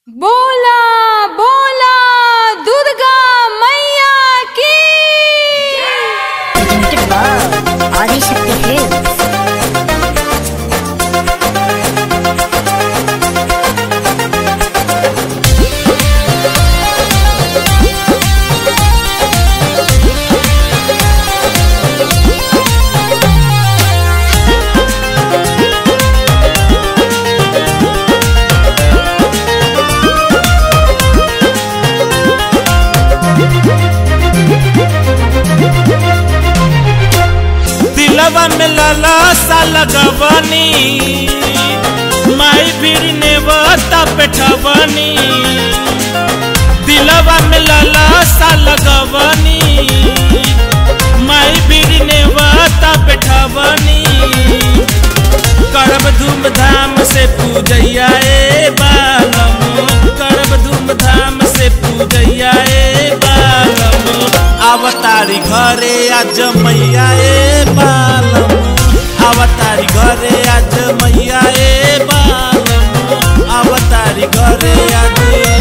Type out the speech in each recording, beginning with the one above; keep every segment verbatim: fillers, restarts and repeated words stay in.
बोला बोला दुर्गा मैया की आदिशक्ति फिल्म्स। दिलवा में लाला सा लगवनी माई भीड़ ने वता बैठवनी। दिलवा में लाला सा लगवनी माई भीड़ ने वता बैठवनी। करब धूमधाम से पूजैया ए बालम, करब धूमधाम से पूजैया ए बालम। अवतारी घरे आज मैया ए बालम, अवतारी घरे आज मैया ए बालम, अवतारी घरे आज।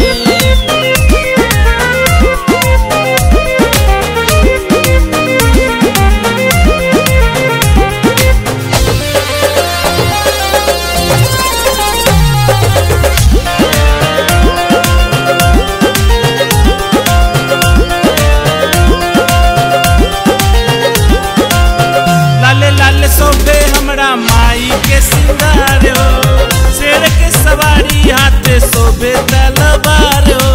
सोबे हमरा माई के सिंगार हो, शेर के सवारी हाथ सोबे तलवार हो।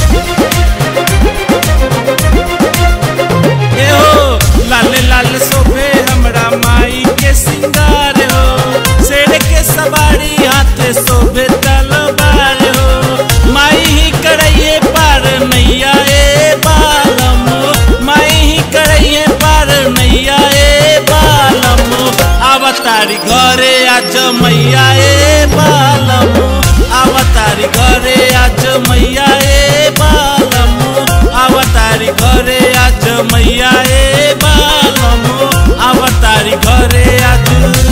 ए हो लाल लाल सोबे हमरा माई के सिंगार हो, शेर के सवारी हाथ सोबे तलवार हो। माई ही करइए पार नैया ए बालम, माई ही करइए पार नैया ए बालम। अवतारी घरे आज मैया ए बालम, अवतारी घरे आज मैया ए बालम, अवतारी घरे आज मैया ए बालम, अवतारी घरे आज।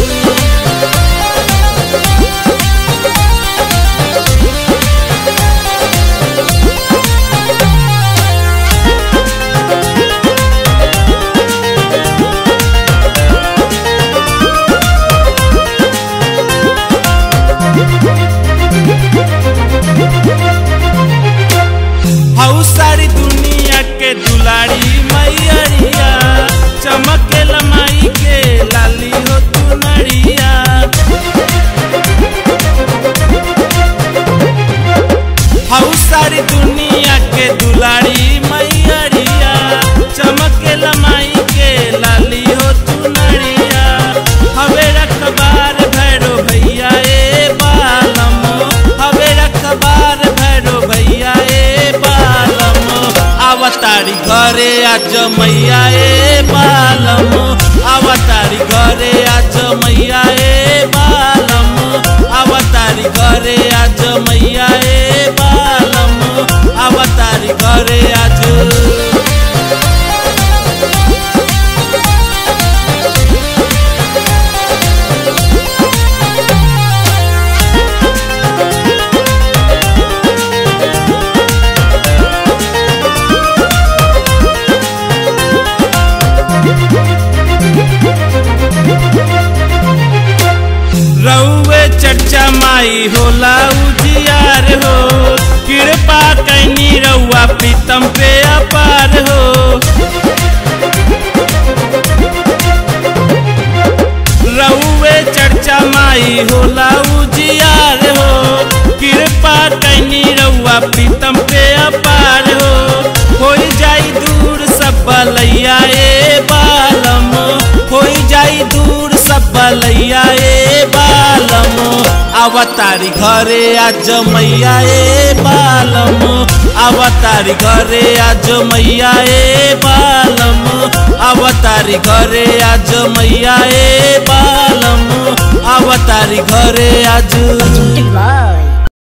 हऊ सारी दुनिया के दुलारी मैयरिया, चमके लमाई के लाली हो तू नरिया। हऊ सारी दुनिया के दुलारी मैयरिया, चमके लमाई के लाली हो तू नरिया। हवे रखबार भैरो भैया ए बालम, हवे रखबार भैरो भैया ए बालम। अवतारी घरे आज मैया ए बालम, अवतारी घरे आज मैया ए बालम, अवतारी घरे आज मैया ए बालम, अवतारी घरे आज। रउए चर्चा माई होला उजियार हो, कृपा कैनी रउआ प्रीतम पे अपार हो। रउए चर्चा माई होला उजियार हो, कृपा कैनी रउआ प्रीतम पे अपार हो। होई जाई दूर सब बलैया ए बालम, होई जाई दूर सब बलैया ए बालम। अवतारी घरे आज मैया ए बालम, अवतारी घरे आज मैया ए बालम, अवतारी घरे आज मैया ए बालम, अवतारी घरे आज।